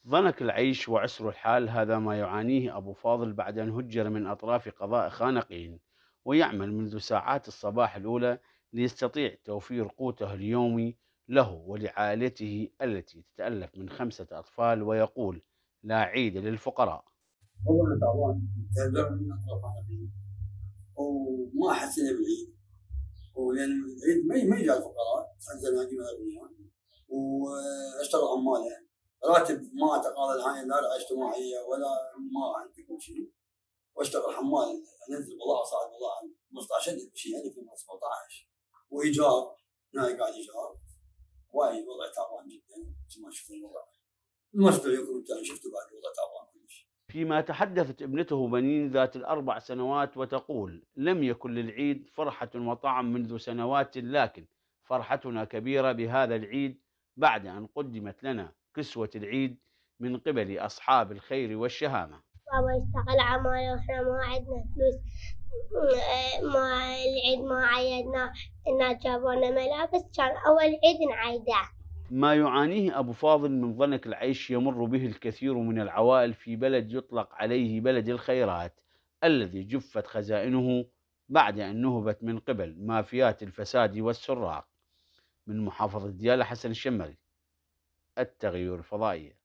ضنك العيش وعسر الحال، هذا ما يعانيه أبو فاضل بعد أن هجر من أطراف قضاء خانقين، ويعمل منذ ساعات الصباح الأولى ليستطيع توفير قوته اليومي له ولعائلته التي تتألف من 5 أطفال، ويقول: لا عيد للفقراء. والله أنا تعبان، تعبان من أطراف عنقي، وما حسينا بالعيد، ولأن العيد ما يجي على الفقراء، أنزل هذه من الأغنياء، وأشتغل عمال يعني، راتب ما أتقاضى الحين لا رعاية اجتماعية ولا ما عندي كل شيء، وأشتغل حمال، أنزل بضاعة صاعد بضاعة 15 شيء يعني في 17، وإيجار، هنا قاعد إيجار، وايد وضع تعبان جدا، ما تشوفون الوضع، المشروع يكون شفتوا بعد الوضع تعبان كلش. فيما تحدثت ابنته بنين ذات ال4 سنوات وتقول: لم يكن للعيد فرحة وطعم منذ سنوات، لكن فرحتنا كبيرة بهذا العيد بعد أن قدمت لنا كسوة العيد من قبل أصحاب الخير والشهامة. بابا يشتغل عمال واحنا ما عندنا فلوس. ما العيد ما عيدنا، إنا جابونا ملابس، كان أول عيد نعيده. ما يعانيه أبو فاضل من ضنك العيش يمر به الكثير من العوائل في بلد يطلق عليه بلد الخيرات، الذي جفت خزائنه بعد أن نهبت من قبل مافيات الفساد والسراق. من محافظة ديالى، حسن الشمري، التغير الفضائية.